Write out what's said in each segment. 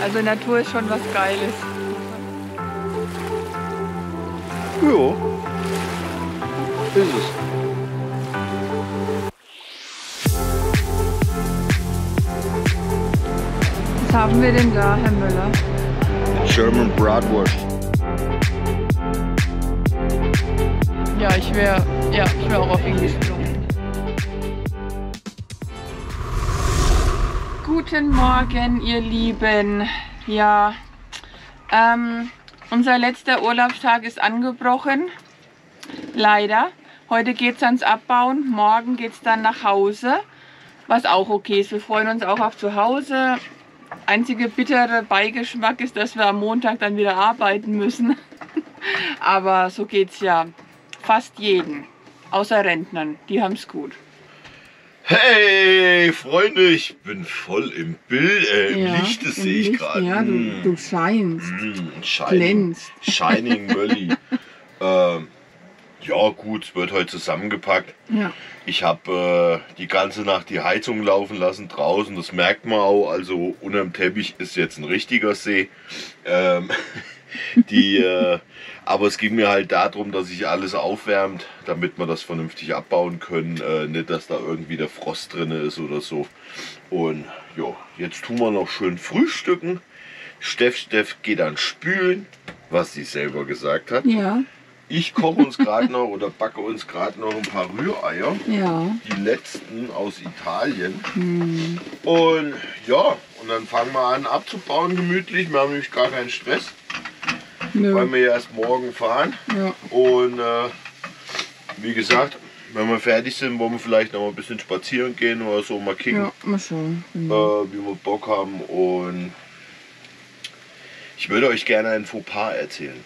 Also Natur ist schon was Geiles. Ja, ist es. Was haben wir denn da, Herr Müller? German Bratwurst. Ja, ich wäre auch auf Englisch gesprochen. Guten Morgen, ihr Lieben. Ja, unser letzter Urlaubstag ist angebrochen. Leider. Heute geht es ans Abbauen, morgen geht es dann nach Hause. Was auch okay ist. Wir freuen uns auch auf zu Hause. Einzige bittere Beigeschmack ist, dass wir am Montag dann wieder arbeiten müssen. Aber so geht es ja fast jeden. Außer Rentnern. Die haben es gut. Hey Freunde, ich bin voll im Bild, im Licht, das sehe ich gerade. Ja, du scheinst, glänzt. Shining Mölli. Ja gut, es wird heute zusammengepackt. Ja. Ich habe die ganze Nacht die Heizung laufen lassen draußen, das merkt man auch. Also unterm Teppich ist jetzt ein richtiger See. Aber es ging mir halt darum, dass sich alles aufwärmt, damit wir das vernünftig abbauen können. Nicht, dass da irgendwie der Frost drin ist oder so. Und ja, jetzt tun wir noch schön frühstücken. Steff geht dann spülen, was sie selber gesagt hat. Ja. Ich koche uns gerade noch oder backe uns gerade noch ein paar Rühreier. Ja. Die letzten aus Italien. Hm. Und ja, und dann fangen wir an abzubauen gemütlich. Wir haben nämlich gar keinen Stress. Nö. Weil wir ja erst morgen fahren. Ja. Und wie gesagt, wenn wir fertig sind, wollen wir vielleicht noch mal ein bisschen spazieren gehen oder so, mal kicken. Ja, mal schauen. Genau. Wie wir Bock haben. Und ich würde euch gerne ein Fauxpas erzählen.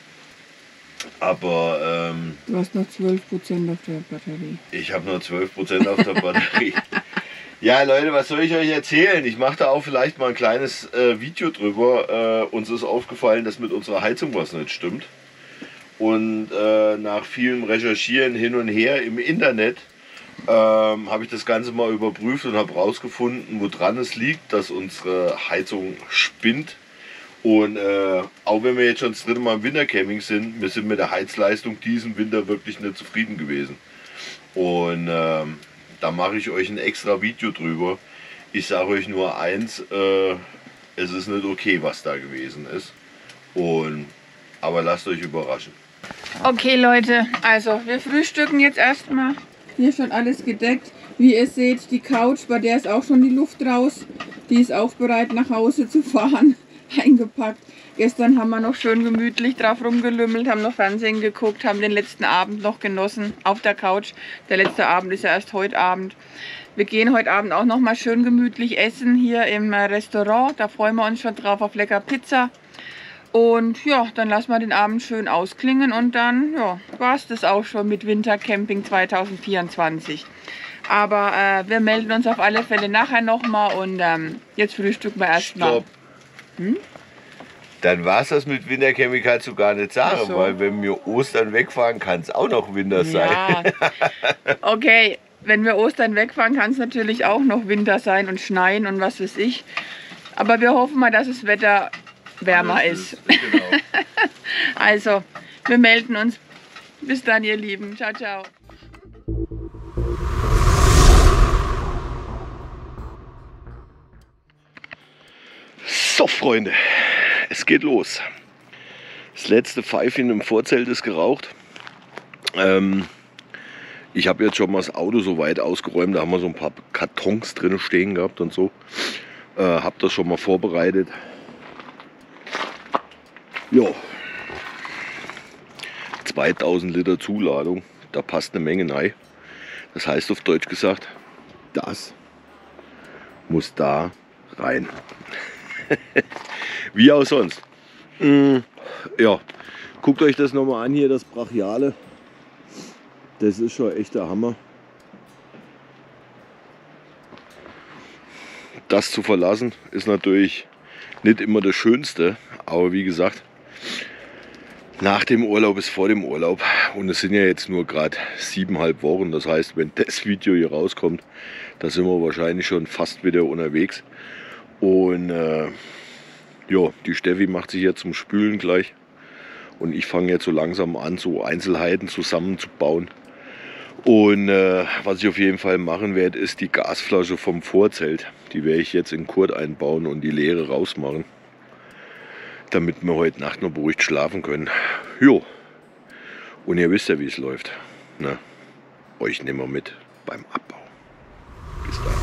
Aber du hast noch 12% auf der Batterie. Ich habe nur 12% auf der Batterie. Ja Leute, was soll ich euch erzählen? Ich mache da auch vielleicht mal ein kleines Video drüber. Uns ist aufgefallen, dass mit unserer Heizung was nicht stimmt. Und nach vielem Recherchieren hin und her im Internet habe ich das Ganze mal überprüft und habe rausgefunden, woran es liegt, dass unsere Heizung spinnt. Und auch wenn wir jetzt schon das dritte Mal im Wintercamping sind, wir sind mit der Heizleistung diesen Winter wirklich nicht zufrieden gewesen. Und da mache ich euch ein extra Video drüber. Ich sage euch nur eins, es ist nicht okay, was da gewesen ist. Aber lasst euch überraschen. Okay Leute, also wir frühstücken jetzt erstmal. Hier schon alles gedeckt. Wie ihr seht, die Couch, bei der ist auch schon die Luft raus. Die ist auch bereit nach Hause zu fahren. Eingepackt. Gestern haben wir noch schön gemütlich drauf rumgelümmelt, haben noch Fernsehen geguckt, haben den letzten Abend noch genossen auf der Couch. Der letzte Abend ist ja erst heute Abend. Wir gehen heute Abend auch noch mal schön gemütlich essen hier im Restaurant. Da freuen wir uns schon drauf auf lecker Pizza. Und ja, dann lassen wir den Abend schön ausklingen und dann ja, war es das auch schon mit Wintercamping 2024. Aber wir melden uns auf alle Fälle nachher noch mal und jetzt frühstücken wir erstmal. Dann war es das mit Wintercamping, kannst du gar nicht sagen, so. Weil wenn wir Ostern wegfahren, kann es auch noch Winter sein. Ja. Okay, wenn wir Ostern wegfahren, kann es natürlich auch noch Winter sein und schneien und was weiß ich. Aber wir hoffen mal, dass das Wetter wärmer ist. Genau. Also, wir melden uns. Bis dann, ihr Lieben. Ciao, ciao. So Freunde, es geht los. Das letzte Pfeifchen im Vorzelt ist geraucht. Ich habe jetzt schon mal das Auto so weit ausgeräumt, da haben wir so ein paar Kartons drin stehen gehabt und so. Habe das schon mal vorbereitet. Ja, 2000 Liter Zuladung, da passt eine Menge rein. Das heißt auf Deutsch gesagt, das muss da rein. Wie auch sonst. Ja, guckt euch das nochmal an hier, das Brachiale. Das ist schon echt der Hammer. Das zu verlassen ist natürlich nicht immer das Schönste, aber wie gesagt, nach dem Urlaub ist vor dem Urlaub und es sind ja jetzt nur gerade 7,5 Wochen. Das heißt, wenn das Video hier rauskommt, da sind wir wahrscheinlich schon fast wieder unterwegs. Und ja, die Steffi macht sich jetzt zum Spülen gleich. Und ich fange jetzt so langsam an, so Einzelheiten zusammenzubauen. Und was ich auf jeden Fall machen werde, ist die Gasflasche vom Vorzelt. Die werde ich jetzt in Kurt einbauen und die leere rausmachen. Damit wir heute Nacht noch beruhigt schlafen können. Jo. Und ihr wisst ja, wie es läuft. Na, euch nehmen wir mit beim Abbau. Bis dann.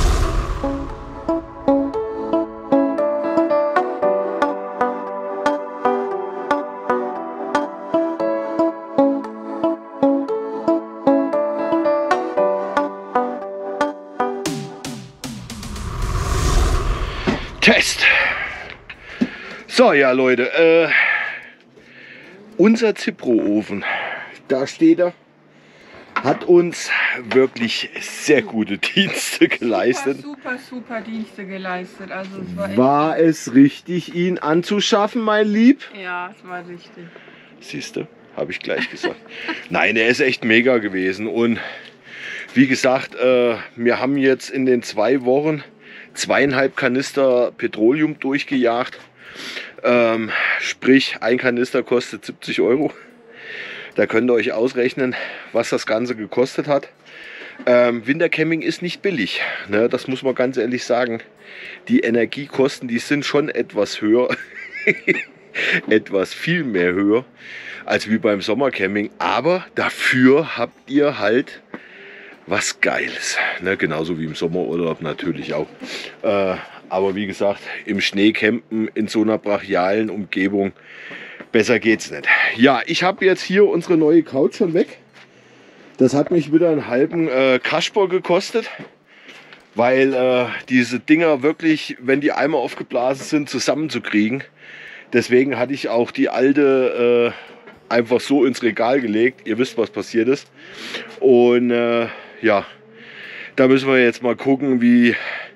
Test. So, ja Leute, unser Zipro-Ofen, da steht er, hat uns wirklich sehr gute Dienste geleistet. Super Dienste geleistet. Also es war es richtig, ihn anzuschaffen, mein Lieb? Ja, es war richtig. Siehst du, habe ich gleich gesagt. Nein, er ist echt mega gewesen. Und wie gesagt, wir haben jetzt in den 2 Wochen 2,5 Kanister Petroleum durchgejagt. Sprich, ein Kanister kostet 70 Euro. Da könnt ihr euch ausrechnen, was das Ganze gekostet hat. Wintercamping ist nicht billig, ne? Das muss man ganz ehrlich sagen. Die Energiekosten, die sind schon etwas höher. Etwas viel mehr höher als wie beim Sommercamping. Aber dafür habt ihr halt was Geiles, ne? Genauso wie im Sommerurlaub natürlich auch. Aber wie gesagt, im Schnee campen in so einer brachialen Umgebung, besser geht's nicht. Ja, ich habe jetzt hier unsere neue Couch schon weg. Das hat mich wieder einen halben Kasper gekostet, weil diese Dinger wirklich, wenn die einmal aufgeblasen sind, zusammenzukriegen. Deswegen hatte ich auch die alte einfach so ins Regal gelegt. Ihr wisst, was passiert ist. Und ja, da müssen wir jetzt mal gucken, wie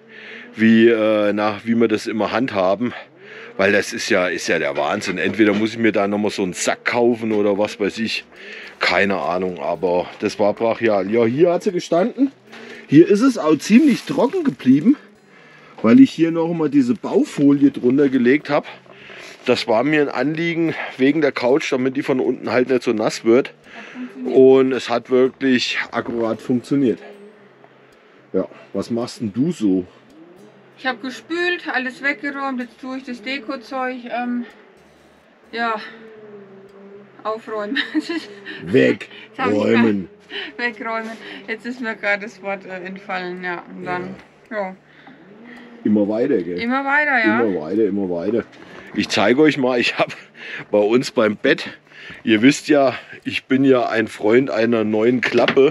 wir das immer handhaben. Weil das ist ja der Wahnsinn. Entweder muss ich mir da nochmal so einen Sack kaufen oder was weiß ich. Keine Ahnung, aber das war brachial. Ja, hier hat sie gestanden. Hier ist es auch ziemlich trocken geblieben, weil ich hier noch mal diese Baufolie drunter gelegt habe. Das war mir ein Anliegen wegen der Couch, damit die von unten halt nicht so nass wird. Und es hat wirklich akkurat funktioniert. Ja, was machst denn du so? Ich habe gespült, alles weggeräumt, jetzt tue ich das Dekozeug, ja, aufräumen. Wegräumen. Wegräumen. Jetzt ist mir gerade das Wort entfallen, ja. Und dann, ja. Immer weiter, gell? Immer weiter, ja. Immer weiter, immer weiter. Ich zeige euch mal, ich habe bei uns beim Bett, ihr wisst ja, ich bin ja ein Freund einer neuen Klappe,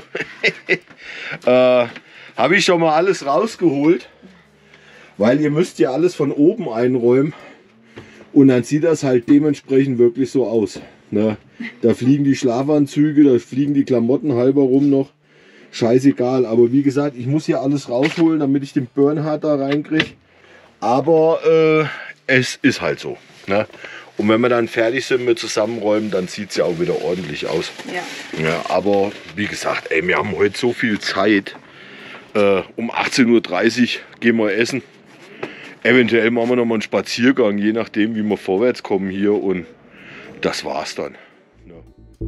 habe ich schon mal alles rausgeholt. Weil ihr müsst ja alles von oben einräumen und dann sieht das halt dementsprechend wirklich so aus. Ne? Da fliegen die Schlafanzüge, da fliegen die Klamotten halber rum noch. Scheißegal, aber wie gesagt, ich muss hier alles rausholen, damit ich den Bernhard da reinkriege. Aber es ist halt so. Ne? Und wenn wir dann fertig sind mit Zusammenräumen, dann sieht es ja auch wieder ordentlich aus. Ja. Ja, aber wie gesagt, ey, wir haben heute so viel Zeit. Um 18:30 Uhr gehen wir essen. Eventuell machen wir noch mal einen Spaziergang, je nachdem wie wir vorwärts kommen hier, und das war's dann. Ja.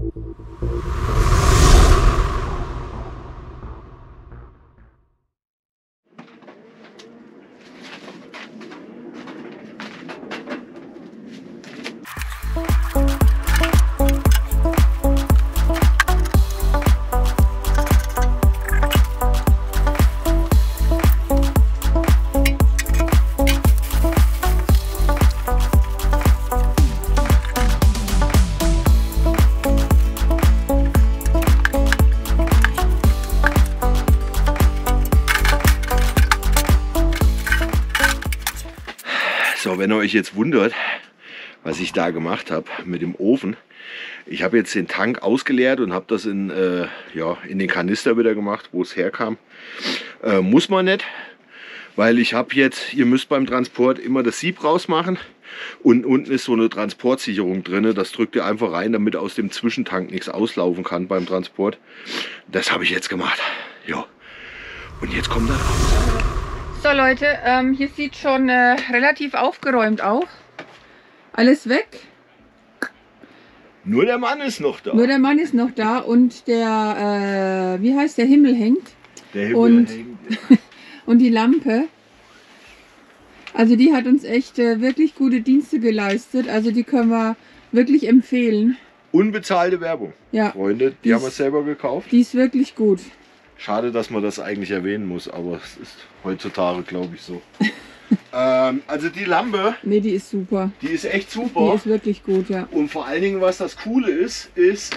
So, wenn ihr euch jetzt wundert, was ich da gemacht habe mit dem Ofen. Ich habe jetzt den Tank ausgeleert und habe das in den Kanister wieder gemacht, wo es herkam. Muss man nicht, weil ich habe jetzt, ihr müsst beim Transport immer das Sieb rausmachen. Und unten ist so eine Transportsicherung drin. Das drückt ihr einfach rein, damit aus dem Zwischentank nichts auslaufen kann beim Transport. Das habe ich jetzt gemacht. Ja. Und jetzt kommt er raus. So Leute, hier sieht schon relativ aufgeräumt aus. alles weg. Nur der Mann ist noch da. Nur der Mann ist noch da und der, wie heißt der, Himmel hängt. Der Himmel und, hängt. und die Lampe. Also die hat uns echt wirklich gute Dienste geleistet. Also die können wir wirklich empfehlen. Unbezahlte Werbung. Ja. Freunde, die haben wir selber gekauft. Die ist wirklich gut. Schade, dass man das eigentlich erwähnen muss, aber es ist heutzutage, glaube ich, so. Also die Lampe, Ne, die ist super. die ist echt super. Die ist wirklich gut, ja. Und vor allen Dingen, was das Coole ist,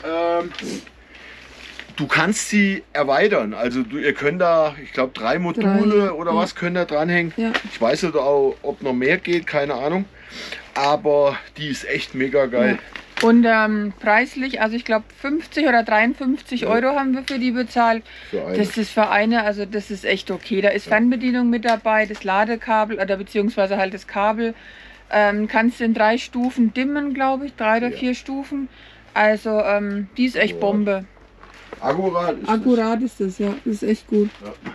du kannst sie erweitern. Also ihr könnt da, ich glaube 3 Module oder was könnt da dranhängen. Ja. Ich weiß nicht, ob noch mehr geht, keine Ahnung. Aber die ist echt mega geil. Ja. Und preislich, also ich glaube 50 oder 53 Euro haben wir für die bezahlt. Für eine. Das ist für eine, also das ist echt okay. Da ist Fernbedienung mit dabei, das Ladekabel oder beziehungsweise halt das Kabel. Kannst du in 3 Stufen dimmen, glaube ich, 3 oder 4 Stufen. Also die ist echt Bombe. Akkurat ist Akkurat ist das, ja. Das ist echt gut.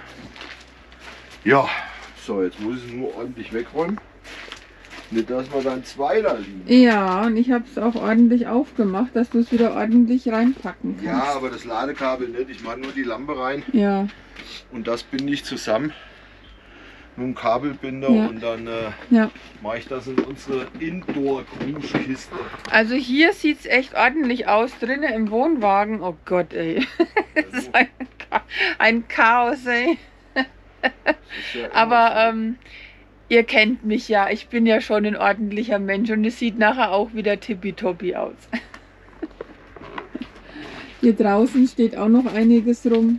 Ja, so jetzt muss ich es nur ordentlich wegräumen. Nicht, dass wir dann 2 da liegen. Ja, und ich habe es auch ordentlich aufgemacht, dass du es wieder ordentlich reinpacken kannst. Ja, aber das Ladekabel nicht. Ich mache nur die Lampe rein Ja, und das binde ich zusammen mit dem Kabelbinder Ja. und dann ja. mache ich das in unsere Indoor-Kruschkiste. Also hier sieht es echt ordentlich aus, drinnen im Wohnwagen. Oh Gott, ey. Das ist ein Chaos, ey. Aber ihr kennt mich ja, ich bin ja schon ein ordentlicher Mensch und es sieht nachher auch wieder tippitoppi aus. Hier draußen steht auch noch einiges rum.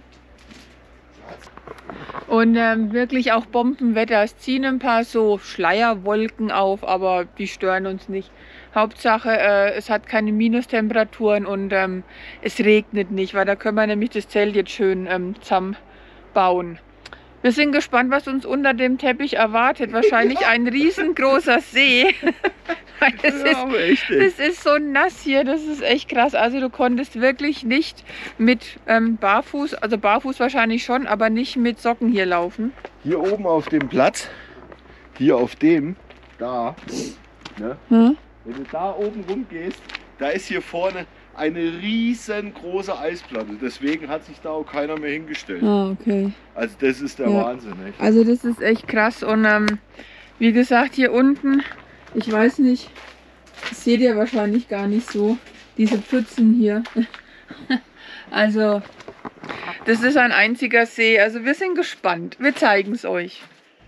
Und wirklich auch Bombenwetter. Es ziehen ein paar so Schleierwolken auf, aber die stören uns nicht. Hauptsache, es hat keine Minustemperaturen und es regnet nicht, weil da können wir nämlich das Zelt jetzt schön zusammenbauen. Wir sind gespannt, was uns unter dem Teppich erwartet. Wahrscheinlich ein riesengroßer See. Das ist so nass hier, das ist echt krass. Also du konntest wirklich nicht mit barfuß, also barfuß wahrscheinlich schon, aber nicht mit Socken hier laufen. Hier oben auf dem Platz, hier auf dem, da, ne? Wenn du da oben rumgehst, da ist hier vorne eine riesengroße Eisplatte. Deswegen hat sich da auch keiner mehr hingestellt. Ah, okay. Also das ist der Wahnsinn. Echt. Also das ist echt krass. Und wie gesagt, hier unten, ich weiß nicht, das seht ihr wahrscheinlich gar nicht so, diese Pfützen hier. Also das ist ein einziger See. Also wir sind gespannt. Wir zeigen es euch.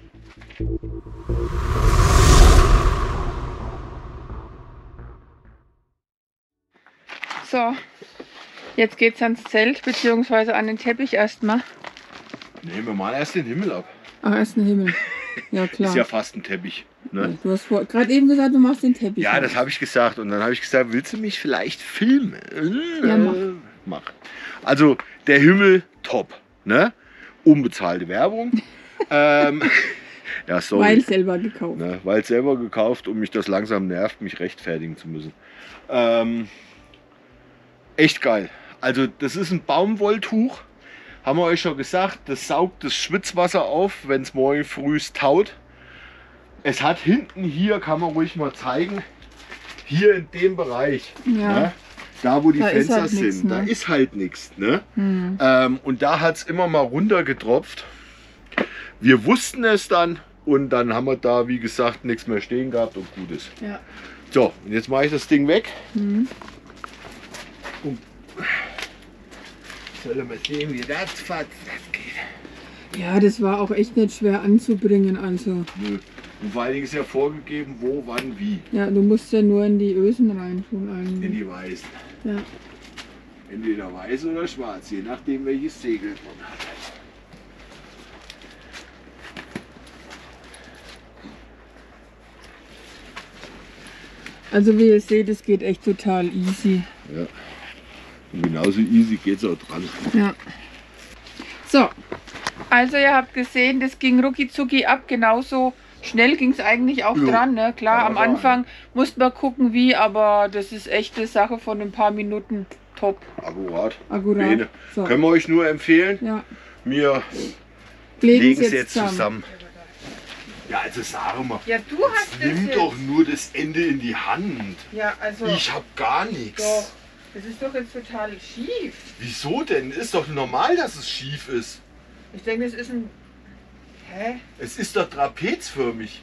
So, jetzt geht's ans Zelt, beziehungsweise an den Teppich erstmal. Nee, wir machen erst den Himmel ab. Ach, erst ein Himmel. Ja, klar. Ist ja fast ein Teppich. Ne? Du hast gerade eben gesagt, du machst den Teppich. Ja, auf. das habe ich gesagt. Und dann habe ich gesagt, willst du mich vielleicht filmen? Ja, mach. Also, der Himmel, top. Ne? Unbezahlte Werbung. Ja, sorry. Weil selber gekauft. Ne? Weil selber gekauft und mich das langsam nervt, mich rechtfertigen zu müssen. Echt geil. Also das ist ein Baumwolltuch. Haben wir euch schon gesagt, das saugt das Schwitzwasser auf, wenn es morgen früh taut. Es hat hinten hier, kann man ruhig mal zeigen, hier in dem Bereich, Ja. ne? Da wo die Da ist Fenster halt sind, nix, ne? da ist halt nichts. Ne? Und da hat es immer mal runtergetropft. Wir wussten es dann und dann haben wir da, wie gesagt, nichts mehr stehen gehabt und gut ist. Ja. So, und jetzt mache ich das Ding weg. Und soll mal sehen, wie das geht. Ja, das war auch echt nicht schwer anzubringen. Also. Nö. Und vor allen Dingen ist ja vorgegeben, wo, wann, wie. Ja, du musst ja nur in die Ösen reintun In eigentlich. die Weißen. Ja. Entweder weiß oder schwarz, je nachdem welches Segel man hat. Also wie ihr seht, es geht echt total easy. Ja. Und genauso easy geht es auch dran. Ja. So, also ihr habt gesehen, das ging rucki zucki ab. Genauso schnell ging es eigentlich auch Jo. dran. Ne? Klar, Ja, am war. Anfang musste man gucken wie, aber das ist echt eine Sache von ein paar Minuten. Top. Akkurat. Akkurat. Bene. So. Können wir euch nur empfehlen. Ja. Wir Legen legen es es jetzt zusammen. Ja, also sag mal. Ja, du hast das Nimm jetzt. doch nur das Ende in die Hand. Ja, also. Ich hab gar nichts. Doch. Das ist doch jetzt total schief. Wieso denn? Ist doch normal, dass es schief ist. Ich denke, das ist ein. Hä? Es ist doch trapezförmig.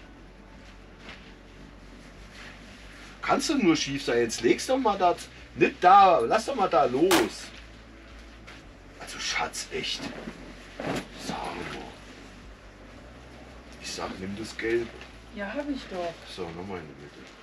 Kannst du nur schief sein. Jetzt legst doch mal da. Nicht da. Lass doch mal da los. Also Schatz, echt. Sag mal. Ich sag, nimm das Gelb. Ja, habe ich doch. So, nochmal in die Mitte.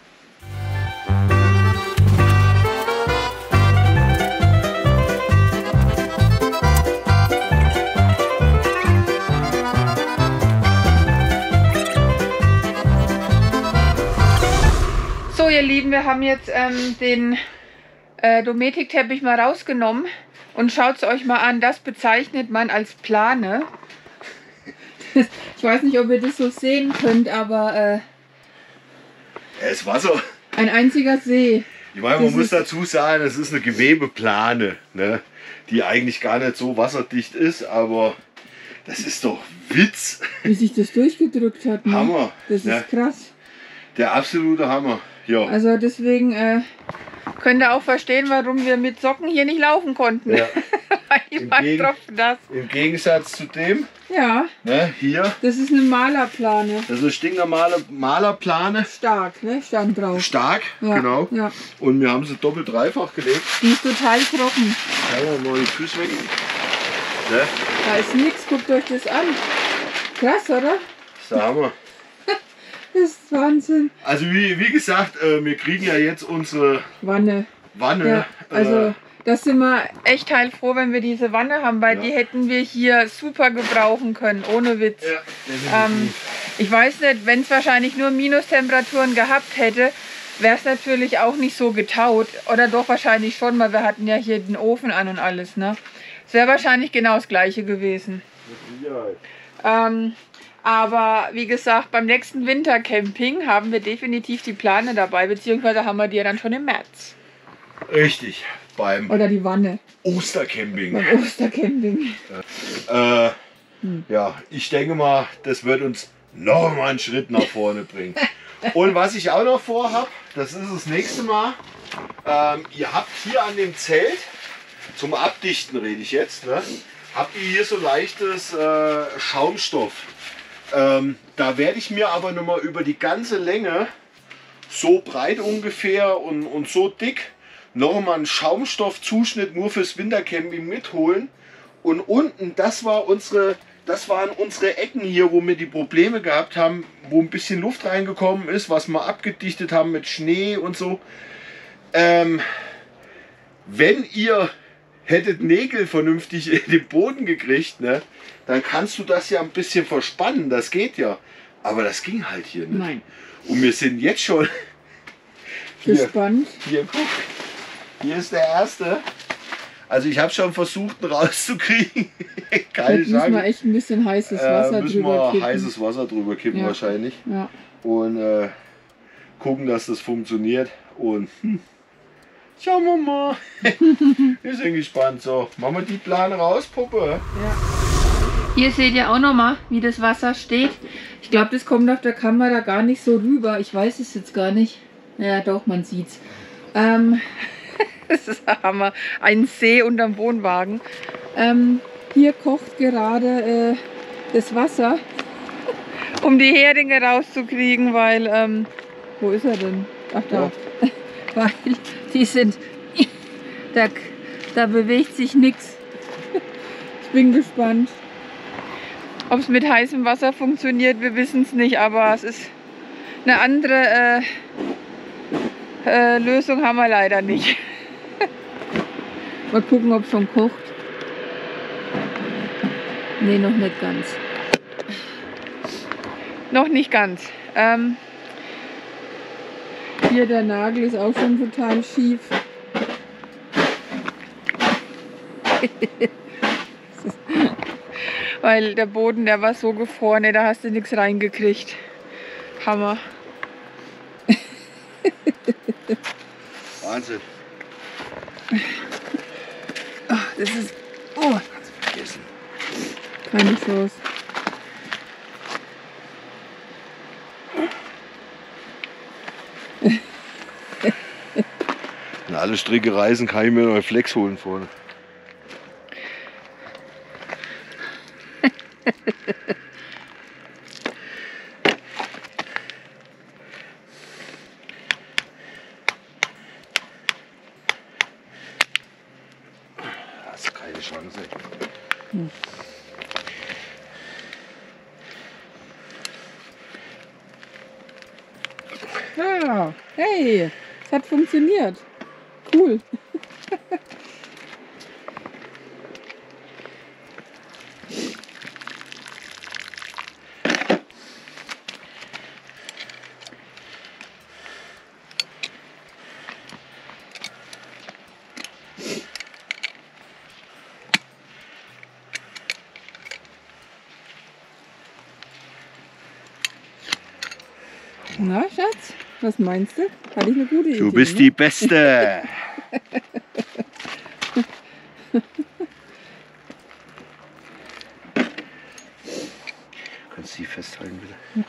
So, ihr Lieben, wir haben jetzt den Dometic-Teppich mal rausgenommen und schaut es euch mal an. Das bezeichnet man als Plane. Ich weiß nicht, ob ihr das so sehen könnt, aber Es war so. ein einziger See. Ich meine, man Das muss ist- dazu sagen, es ist eine Gewebeplane, ne, die eigentlich gar nicht so wasserdicht ist, aber das ist doch Witz. Wie sich das durchgedrückt hat. Ne? Hammer. Das ist Ja. krass. Der absolute Hammer. Ja. Also deswegen könnt ihr auch verstehen, warum wir mit Socken hier nicht laufen konnten. Ja. Weil die Im waren Gegen- tropfnass. Im Gegensatz zu dem, Ja, ne, hier, das ist eine Malerplane. das ist eine stinknormale Malerplane. Stark, ne? Stand drauf. Stark, Ja, genau. Ja. Und wir haben sie doppelt dreifach gelegt. Die ist total trocken. Schauen wir mal die Füße weg. Ne? Da ist nichts, guckt euch das an. Krass, oder? Das ist der Hammer. Das ist Wahnsinn. Also wie gesagt, wir kriegen ja jetzt unsere Wanne. Wanne. Ja, also das sind wir echt heilfroh, wenn wir diese Wanne haben, weil Ja. die hätten wir hier super gebrauchen können, ohne Witz. Ja, definitiv. Ich weiß nicht, wenn es wahrscheinlich nur Minustemperaturen gehabt hätte, wäre es natürlich auch nicht so getaut. Oder doch wahrscheinlich schon, weil wir hatten ja hier den Ofen an und alles. Ne? Es wäre wahrscheinlich genau das gleiche gewesen. Mit Sicherheit. Aber wie gesagt, beim nächsten Wintercamping haben wir definitiv die Plane dabei, beziehungsweise haben wir die ja dann schon im März. Richtig, beim Oder die Wanne Ostercamping. beim Ostercamping. Ja, ich denke mal, das wird uns noch mal einen Schritt nach vorne bringen. Und was ich auch noch vorhabe, das ist das nächste Mal. Ihr habt hier an dem Zelt, zum Abdichten rede ich jetzt, ne, habt ihr hier so leichtes Schaumstoff. Da werde ich mir aber nochmal über die ganze Länge, so breit ungefähr und so dick, nochmal einen Schaumstoffzuschnitt nur fürs Wintercamping mitholen. Und unten, das waren unsere Ecken hier, wo wir die Probleme gehabt haben, wo ein bisschen Luft reingekommen ist, was wir abgedichtet haben mit Schnee und so. Wenn ihr hättet Nägel vernünftig in den Boden gekriegt, ne, dann kannst du das ja ein bisschen verspannen, das geht ja. Aber das ging halt hier nicht. Nein. Und wir sind jetzt schon hier, Gespannt. hier, guck, hier ist der erste. Also ich habe schon versucht, ihn rauszukriegen. Keine Jetzt müssen wir Chance. echt ein bisschen heißes Wasser Müssen drüber wir kippen. heißes Wasser drüber kippen Ja. wahrscheinlich. Ja. Und gucken, dass das funktioniert. Und schauen wir mal. Wir sind gespannt. So, machen wir die Plane raus, Puppe. Hier seht ihr auch nochmal, wie das Wasser steht. Ich glaube, das kommt auf der Kamera gar nicht so rüber. Ich weiß es jetzt gar nicht. Naja, doch, man sieht's. Das ist der Hammer. Ein See unterm Wohnwagen. Hier kocht gerade das Wasser, um die Heringe rauszukriegen, weil... wo ist er denn? Ach, da. Weil die sind... Da bewegt sich nichts. Ich bin gespannt. Ob es mit heißem Wasser funktioniert, wir wissen es nicht, aber es ist eine andere Lösung haben wir leider nicht. Mal gucken, ob es schon kocht. Nee, noch nicht ganz. Noch nicht ganz. Hier der Nagel ist auch schon total schief. Weil der Boden, der war so gefroren, da hast du nichts reingekriegt. Hammer. Wahnsinn. Ach, das ist... Oh, Vergessen. keine Chance. alle Stricke reißen, kann ich mir noch einen Flex holen vorne. Das ist keine Chance. Ja, hey, es hat funktioniert. Cool. Na, Schatz, was meinst du? Hatte ich eine gute Idee? Du bist die Beste. Kannst du die festhalten, bitte? Ja.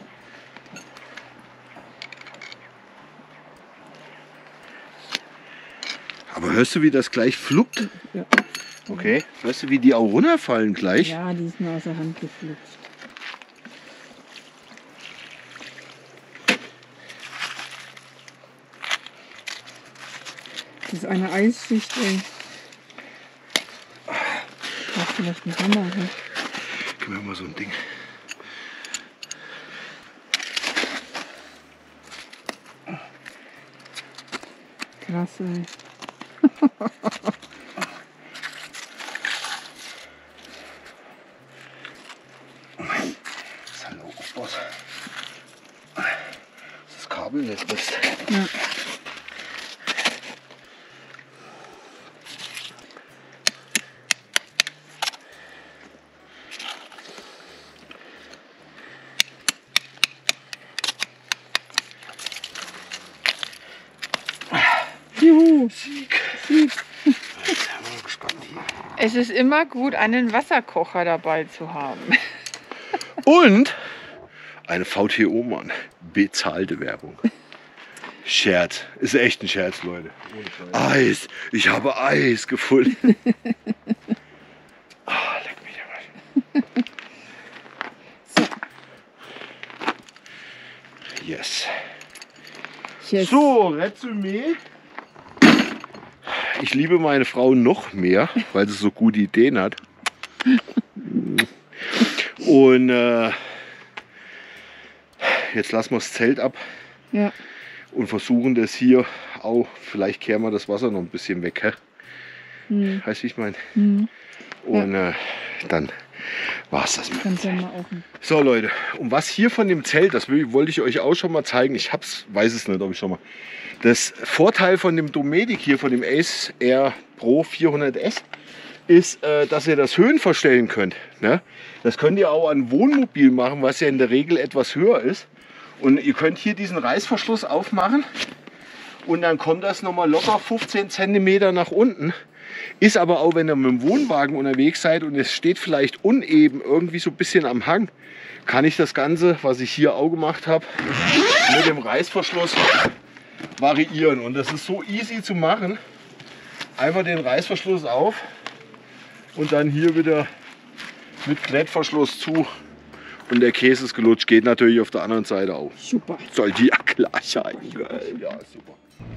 Aber hörst du, wie das gleich fluppt? Ja. Okay. Hörst du, wie die auch runterfallen gleich? Ja, die ist mir aus der Hand geflutscht. Das ist eine Eisschicht, ey. Braucht vielleicht einen Hammer, ne? Gib mir mal so ein Ding. Krass, ey. Hallo, Boss. Das Kabel lässt das. Ja. Juhu. Sieg. Sieg. Jetzt sind wir gespannt hier. Es ist immer gut, einen Wasserkocher dabei zu haben. Und eine VTO-Mann. Bezahlte Werbung. Scherz. Ist echt ein Scherz, Leute. Eis. Ich habe Eis gefunden. Ah, leck mich am Arsch. So. Yes. Yes. So, Resümee. Ich liebe meine Frau noch mehr, weil sie so gute Ideen hat. Und jetzt lassen wir das Zelt ab Ja. und versuchen das hier auch, vielleicht kehren wir das Wasser noch ein bisschen weg. Hä? Hm. Weißt du, wie ich meine? Hm. Und dann war es das. Kannst ja mal offen. So Leute, und was hier von dem Zelt, das wollte ich euch auch schon mal zeigen. Ich weiß es nicht, ob ich schon mal. Das Vorteil von dem Dometic hier, von dem Ace Air Pro 400S, ist, dass ihr das Höhen verstellen könnt. Ne? Das könnt ihr auch an Wohnmobil machen, was ja in der Regel etwas höher ist. Und ihr könnt hier diesen Reißverschluss aufmachen und dann kommt das nochmal locker 15 cm nach unten. Ist aber auch, wenn ihr mit dem Wohnwagen unterwegs seid und es steht vielleicht uneben, irgendwie so ein bisschen am Hang, kann ich das Ganze, was ich hier auch gemacht habe, mit dem Reißverschluss variieren. Und das ist so easy zu machen. Einfach den Reißverschluss auf und dann hier wieder mit Klettverschluss zu. Und der Käse ist gelutscht. Geht natürlich auf der anderen Seite auch. Super. Soll die ja klar sein. Ja, super.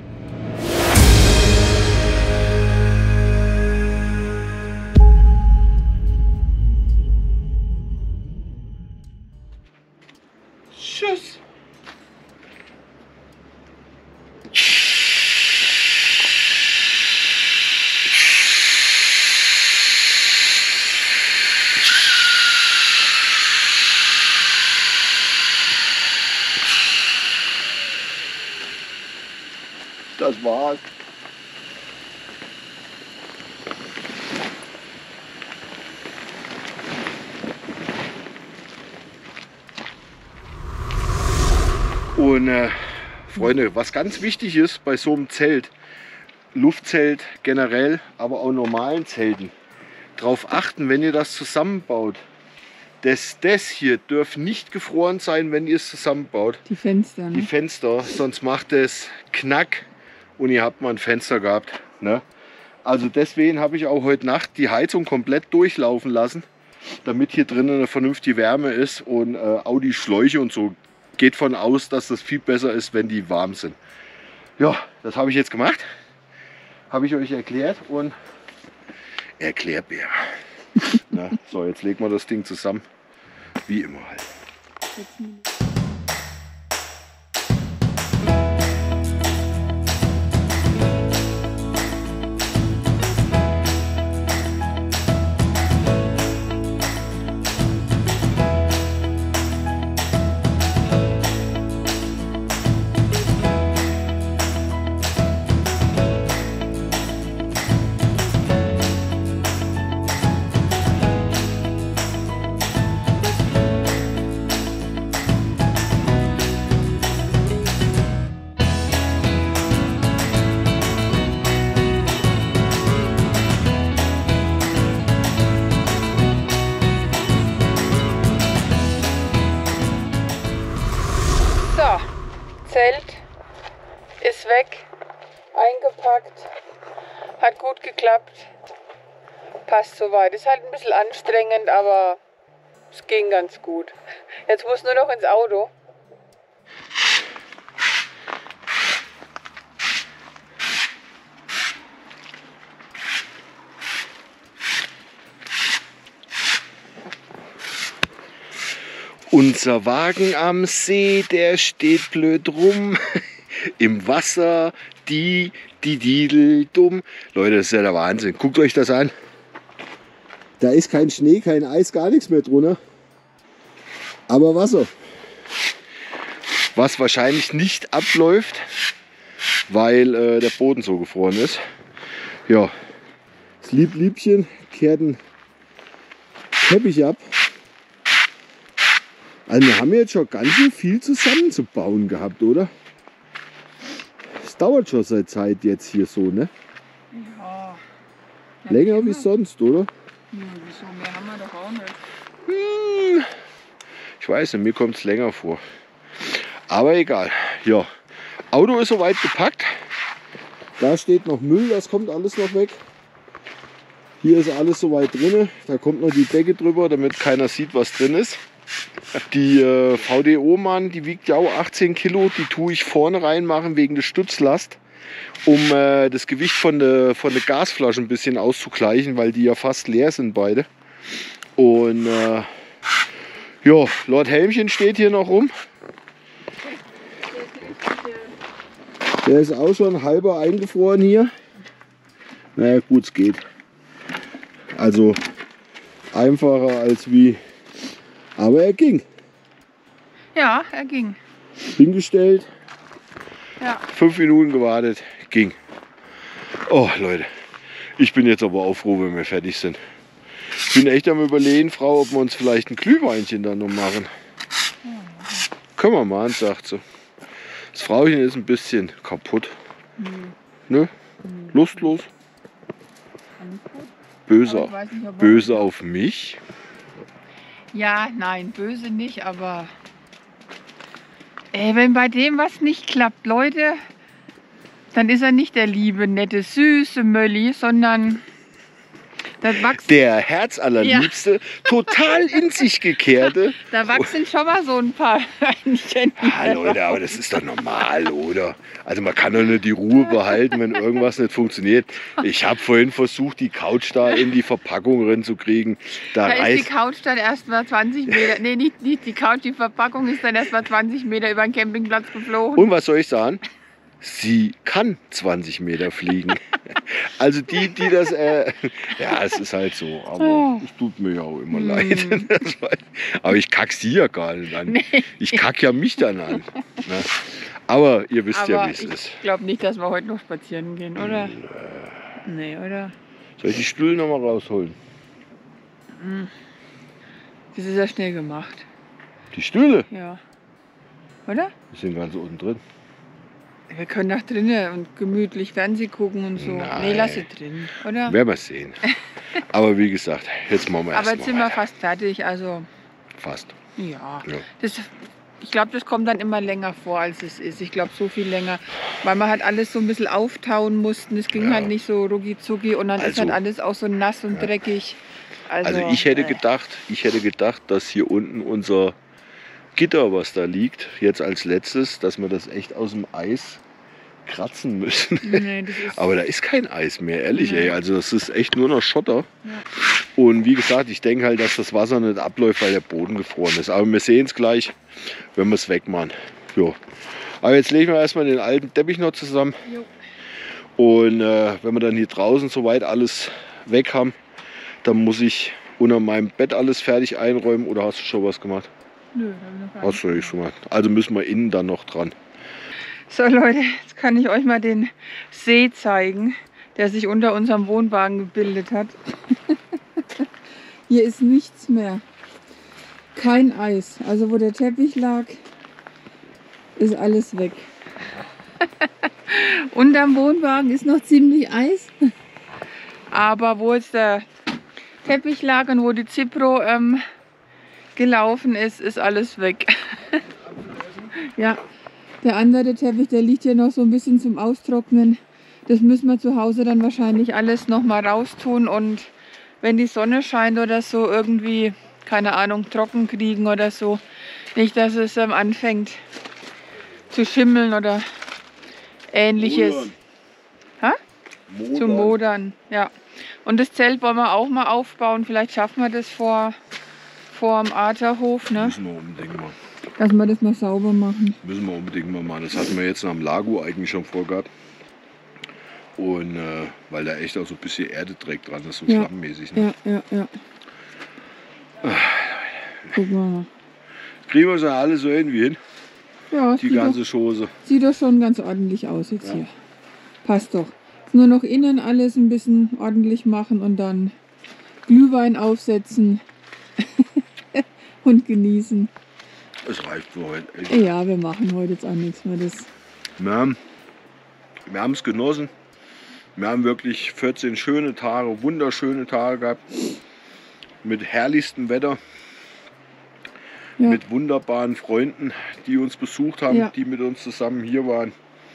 Tschüss. Das war's. Und Freunde, was ganz wichtig ist bei so einem Zelt, Luftzelt generell, aber auch normalen Zelten, darauf achten, wenn ihr das zusammenbaut. Das hier darf nicht gefroren sein, wenn ihr es zusammenbaut. Die Fenster, ne? Die Fenster, sonst macht es Knack und ihr habt mal ein Fenster gehabt. Ne? Also deswegen habe ich auch heute Nacht die Heizung komplett durchlaufen lassen, damit hier drinnen eine vernünftige Wärme ist und auch die Schläuche und so. Geht von aus, dass das viel besser ist, wenn die warm sind. Ja, das habe ich jetzt gemacht. Habe ich euch erklärt und Erklärbär. Na, so, jetzt legen wir das Ding zusammen. Wie immer halt. Zelt ist weg, eingepackt, hat gut geklappt, passt soweit. Ist halt ein bisschen anstrengend, aber es ging ganz gut. Jetzt muss nur noch ins Auto. Unser Wagen am See, der steht blöd rum. Im Wasser, die dumm. Leute, das ist ja der Wahnsinn. Guckt euch das an. Da ist kein Schnee, kein Eis, gar nichts mehr drunter. Aber Wasser. Was wahrscheinlich nicht abläuft, weil der Boden so gefroren ist. Ja, das Liebchen kehrt den Teppich ab. Also wir haben jetzt schon ganz schön viel zusammenzubauen gehabt, oder? Es dauert schon seit Zeit jetzt hier so, ne? Ja. Länger wie sonst, oder? Ja, wieso? Mehr haben wir doch auch nicht. Ich weiß nicht, mir kommt es länger vor. Aber egal. Ja, Auto ist soweit gepackt. Da steht noch Müll, das kommt alles noch weg. Hier ist alles soweit drin. Da kommt noch die Decke drüber, damit keiner sieht, was drin ist. Die VDO-Mann, die wiegt ja auch 18 Kilo, die tue ich vorne reinmachen wegen der Stützlast, um das Gewicht von der Gasflasche ein bisschen auszugleichen, weil die ja fast leer sind beide. Und ja, Lord Helmchen steht hier noch rum. Der ist auch schon halber eingefroren hier. Naja gut, es geht. Also einfacher als wie... Aber er ging. Ja, er ging. Hingestellt. Ja. 5 Minuten gewartet. Ging. Oh Leute. Ich bin jetzt aber auch froh, wenn wir fertig sind. Ich bin echt am Überlegen, Frau, ob wir uns vielleicht ein Glühweinchen dann noch machen. Können wir mal, sagt sie. Das Frauchen ist ein bisschen kaputt. Ne? Lustlos. Böse auf mich. Ja, nein, böse nicht, aber wenn bei dem was nicht klappt, Leute, dann ist er nicht der liebe, nette, süße Mölli, sondern das wachsen, der Herzallerliebste, total in sich gekehrte. Da wachsen schon mal so ein paar Hörnchen. Ja, Leute, aber das ist doch normal, oder? Also man kann doch nicht die Ruhe behalten, wenn irgendwas nicht funktioniert. Ich habe vorhin versucht, die Couch da in die Verpackung reinzukriegen. Da ist die Couch dann erst mal 20 Meter, nee, nicht die Couch, die Verpackung ist dann erst mal 20 Meter über den Campingplatz geflogen. Und was soll ich sagen? Sie kann 20 Meter fliegen. Also die das, ja, es ist halt so, aber es tut mir ja auch immer leid. Aber ich kack sie ja gar nicht an. Nee. Ich kack ja mich dann an. Ne? Aber ihr wisst ja, wie es ist. Ich glaube nicht, dass wir heute noch spazieren gehen, oder? Nee, oder? Soll ich die Stühle noch mal rausholen? Das ist ja schnell gemacht. Die Stühle? Ja. Oder? Die sind ganz unten drin. Wir können nach drinnen und gemütlich Fernsehen gucken und so. Nein. Nee, lass sie drin, oder? Werden wir sehen. Aber wie gesagt, jetzt machen wir erst mal. Aber jetzt sind wir fast fertig, also... Fast. Ja. Das Ich glaube, das kommt dann immer länger vor, als es ist. Ich glaube, so viel länger. Weil man halt alles so ein bisschen auftauen musste. Es ging halt nicht so rucki zucki und dann ist halt alles auch so nass und dreckig. Also ich hätte gedacht, dass hier unten unser Gitter, was da liegt, jetzt als letztes, dass wir das echt aus dem Eis kratzen müssen. Nee, das ist Aber da ist kein Eis mehr, ehrlich, Nee. ey. Also das ist echt nur noch Schotter. Ja. Und wie gesagt, ich denke halt, dass das Wasser nicht abläuft, weil der Boden gefroren ist. Aber wir sehen es gleich, wenn wir es wegmachen. Jo. Aber jetzt legen wir erstmal den alten Teppich noch zusammen. Jo. Und wenn wir dann hier draußen soweit alles weg haben, dann muss ich unter meinem Bett alles fertig einräumen. Oder hast du schon was gemacht? Nö, hab ich noch gar Hast du nicht schon gemacht. Also müssen wir innen dann noch dran. So Leute, jetzt kann ich euch mal den See zeigen, der sich unter unserem Wohnwagen gebildet hat. Hier ist nichts mehr. Kein Eis. Also wo der Teppich lag, ist alles weg. Unterm Wohnwagen ist noch ziemlich Eis. Aber wo jetzt der Teppich lag und wo die Zipro gelaufen ist, ist alles weg. Ja. Der andere Teppich, der liegt hier noch so ein bisschen zum Austrocknen. Das müssen wir zu Hause dann wahrscheinlich alles noch mal raustun und wenn die Sonne scheint oder so irgendwie, keine Ahnung, trocken kriegen oder so. Nicht, dass es anfängt zu schimmeln oder ähnliches. Zu modern, ja. Und das Zelt wollen wir auch mal aufbauen. Vielleicht schaffen wir das vor dem Arterhof, ne? Müssen wir unbedingt mal. Dass wir das mal sauber machen. Müssen wir unbedingt mal machen. Das hatten wir jetzt am Lago eigentlich schon vorgehabt. Und weil da echt auch so ein bisschen Erdedreck dran ist, so Ja. schlammmäßig. Ne? Ja. Gucken wir mal. Kriegen wir es ja alle so irgendwie hin, Ja, die ganze Chose. sieht doch schon ganz ordentlich aus jetzt hier. Passt doch. Jetzt nur noch innen alles ein bisschen ordentlich machen und dann Glühwein aufsetzen und genießen. Es reicht für heute. Echt. Ja, wir machen heute jetzt auch nichts mehr. Wir haben es genossen. Wir haben wirklich 14 schöne Tage, wunderschöne Tage gehabt. Mit herrlichstem Wetter. Ja. Mit wunderbaren Freunden, die uns besucht haben, Ja. die mit uns zusammen hier waren.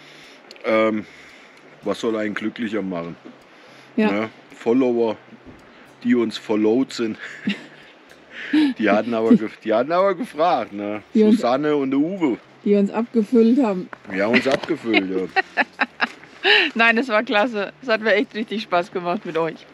Was soll einen glücklicher machen? Ja. Ne? Follower, die uns followed sind. Die hatten aber gefragt. Ne? Die uns- Susanne und der Uwe. Die uns abgefüllt haben. Wir haben uns abgefüllt. Ja. Nein, das war klasse. Es hat mir echt richtig Spaß gemacht mit euch.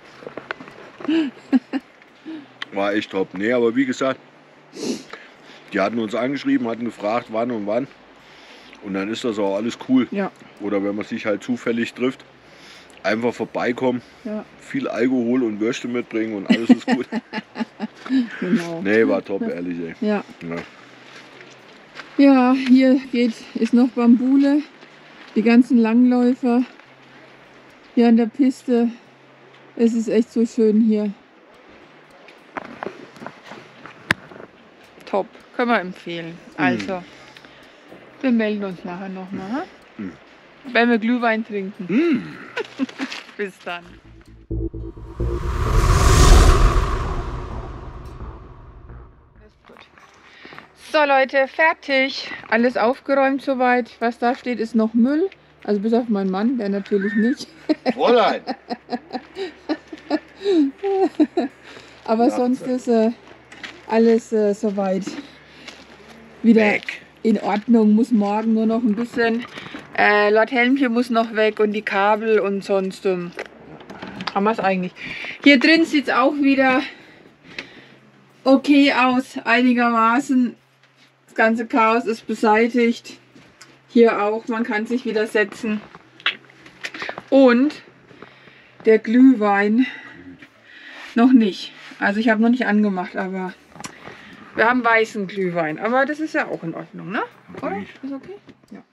War echt top. Nee, aber wie gesagt, die hatten uns angeschrieben, hatten gefragt, wann und wann. Und dann ist das auch alles cool. Ja. Oder wenn man sich halt zufällig trifft, einfach vorbeikommen, Ja, viel Alkohol und Würste mitbringen und alles ist gut. genau. Nee, war top, ehrlich, ey. Ja. Ja. Ja, hier ist noch Bambule. Die ganzen Langläufer hier an der Piste. Es ist echt so schön hier. Top, können wir empfehlen. Also, wir melden uns nachher nochmal, wenn wir Glühwein trinken. Bis dann. Ist gut. So Leute, fertig. Alles aufgeräumt soweit. Was da steht, ist noch Müll. Also bis auf meinen Mann, der natürlich nicht. Fräulein! Aber sonst ist alles soweit wieder Weg. in Ordnung. Muss morgen nur noch ein bisschen. Lord Helmchen muss noch weg und die Kabel und sonst haben wir es eigentlich. Hier drin sieht es auch wieder okay aus, einigermaßen. Das ganze Chaos ist beseitigt. Hier auch, man kann sich wieder setzen. Und der Glühwein noch nicht. Also ich habe noch nicht angemacht, aber wir haben weißen Glühwein. Aber das ist ja auch in Ordnung, ne? Oder? Ist okay? Ja.